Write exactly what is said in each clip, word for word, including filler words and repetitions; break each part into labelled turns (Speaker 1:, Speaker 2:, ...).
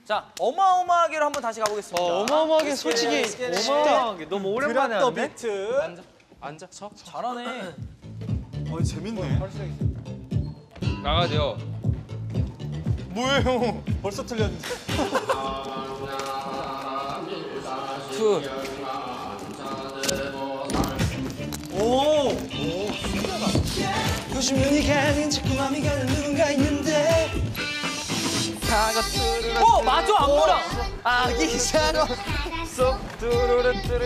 Speaker 1: 자, 어마어마하게로 한번 다시 가보겠습니다.
Speaker 2: 어, 어마어마하게 솔직히 어마어마하게 너무 오랜만에 하는데?
Speaker 1: 비트. 앉아, 앉아, 서. 잘하네.
Speaker 3: 어, 재밌네.
Speaker 4: 나가죠.
Speaker 3: 뭐예요? 벌써 틀렸는데.
Speaker 1: 투.
Speaker 3: 오!
Speaker 2: 요즘 눈이 가는 자꾸 맘이 가는 누군가 있는데
Speaker 1: 어, 맞아, 안무랑.
Speaker 2: 아기 사랑 쏙 뚜루루뚜루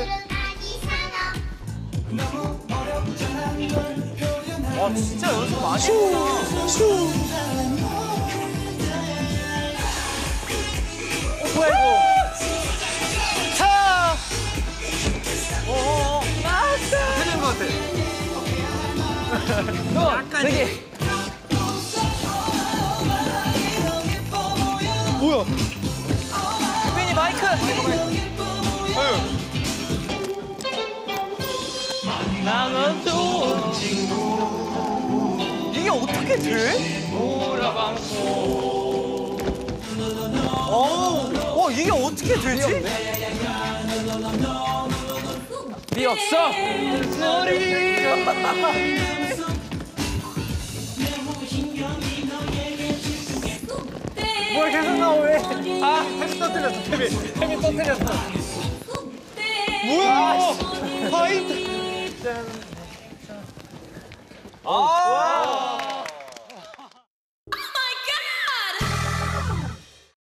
Speaker 1: 와, 진짜 연습 많이 했구나. 어, 뭐야, 이거.
Speaker 2: 타!
Speaker 1: 어어어.
Speaker 3: 틀린 것 같아.
Speaker 1: 약간 되게.
Speaker 2: 뭐야?
Speaker 1: 빈이 마이크.
Speaker 2: 나는 좋은
Speaker 1: 이게 어떻게 돼?
Speaker 2: 노라방송
Speaker 1: 어, 어, 이게 어떻게 되지? 미 없어.
Speaker 2: 뭘 계속 나오네
Speaker 3: 아, 햄이 터뜨렸어, 햄이. 햄이 터뜨렸어.
Speaker 2: 뭐야? 파이트
Speaker 1: 아,